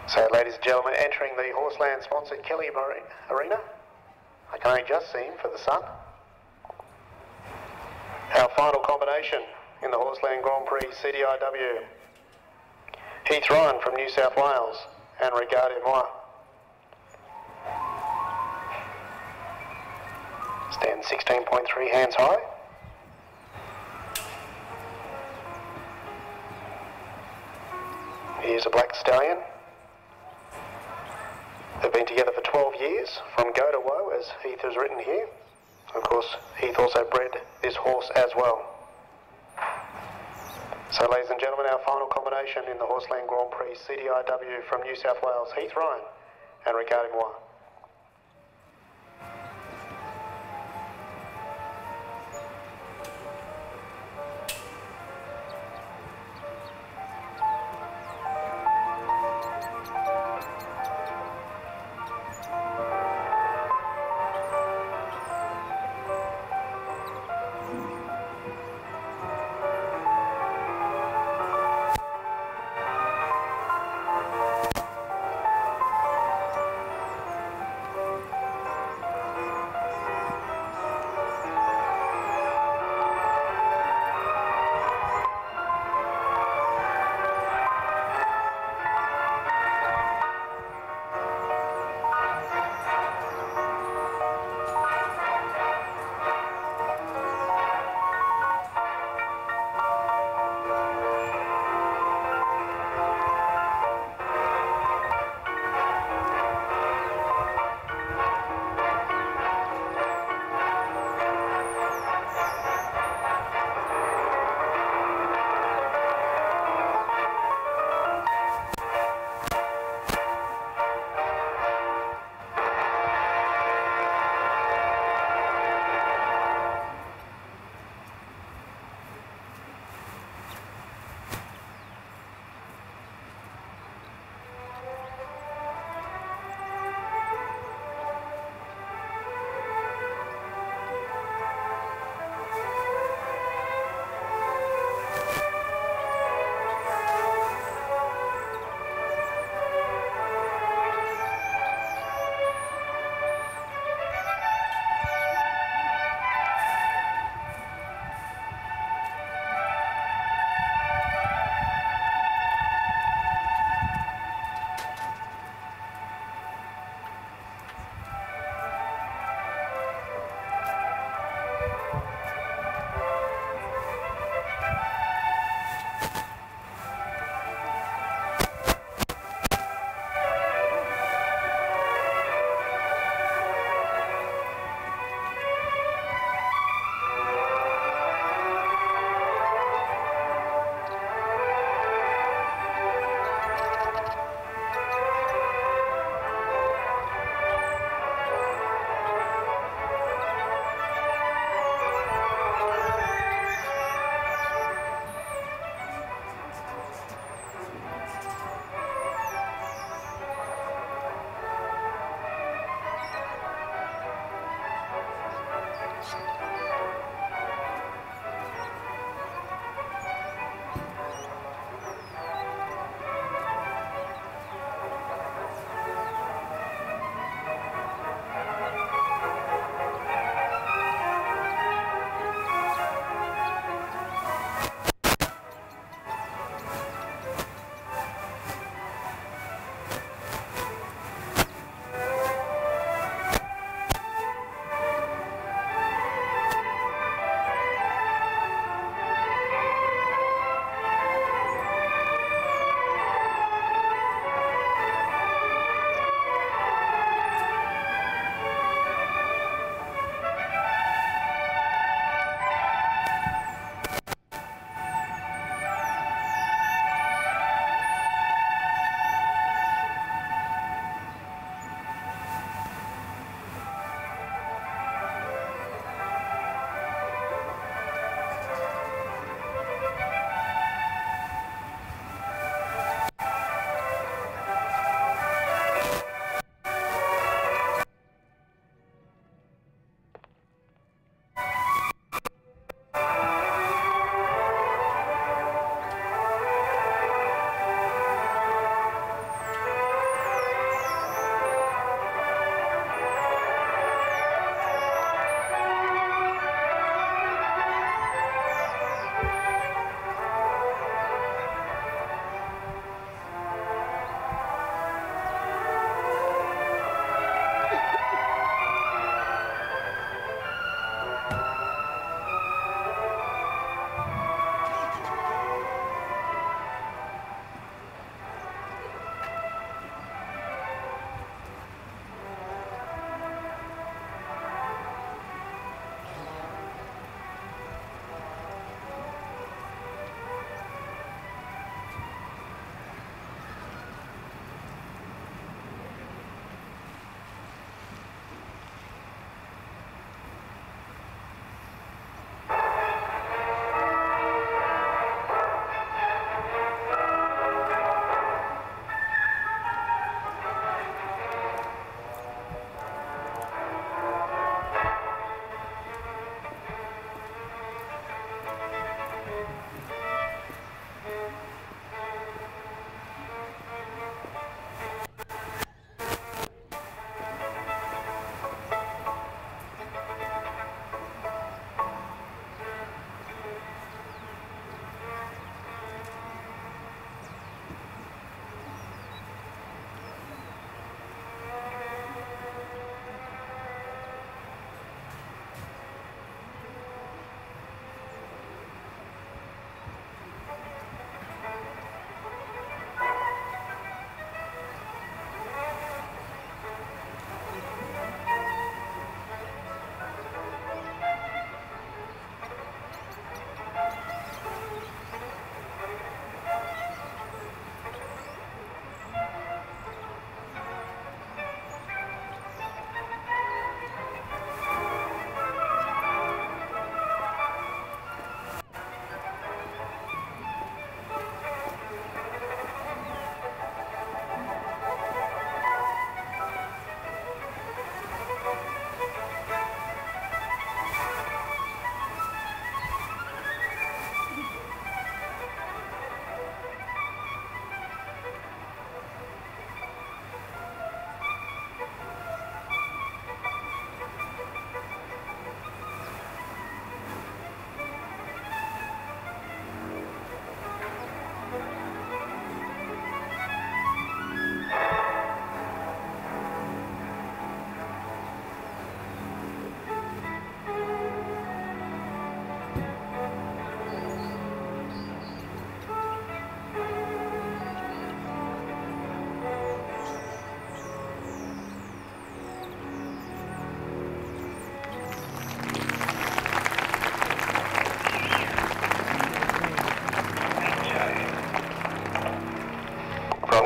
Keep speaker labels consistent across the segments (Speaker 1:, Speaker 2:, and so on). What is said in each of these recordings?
Speaker 1: So, ladies and gentlemen, entering the Horseland sponsored Kelly Arena. I can only just see him for the sun. Our final combination in the Horseland Grand Prix CDI-W. Heath from New South Wales and Regardez Moi. Stand 16.3 hands high. Here's a black stallion. They've been together for 12 years, from go to woe, as Heath has written here. Of course, Heath also bred this horse as well. So, ladies and gentlemen, our final combination in the Horseland Grand Prix CDI-W from New South Wales, Heath and Regardez Moi.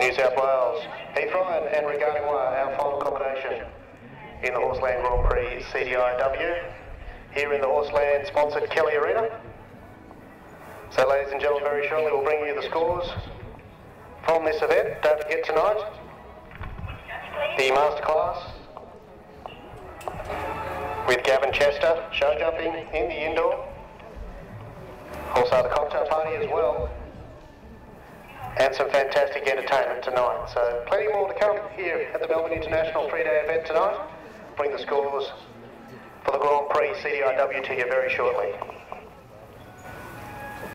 Speaker 1: New South Wales, Heath and Regardez Moi, our final combination in the Horseland Grand Prix CDI-W, here in the Horseland sponsored Kelly Arena. So ladies and gentlemen, very shortly we'll bring you the scores from this event. Don't forget tonight, the Masterclass with Gavin Chester, show jumping in the indoor. Also the cocktail party as well. And some fantastic entertainment tonight. So plenty more to come here at the Melbourne International 3-day event tonight. Bring the scores for the Grand Prix CDI-W to you very shortly.